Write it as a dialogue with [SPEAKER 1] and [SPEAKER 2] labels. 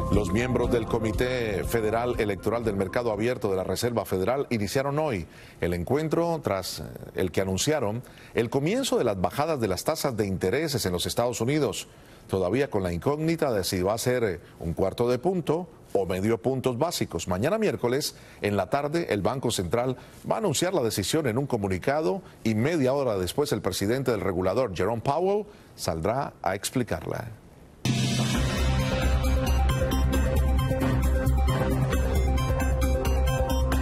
[SPEAKER 1] Los miembros del Comité Federal Electoral del Mercado Abierto de la Reserva Federal iniciaron hoy el encuentro tras el que anunciaron el comienzo de las bajadas de las tasas de intereses en los Estados Unidos, todavía con la incógnita de si va a ser un cuarto de punto o medio puntos básicos. Mañana miércoles, en la tarde, el Banco Central va a anunciar la decisión en un comunicado y media hora después el presidente del regulador, Jerome Powell, saldrá a explicarla.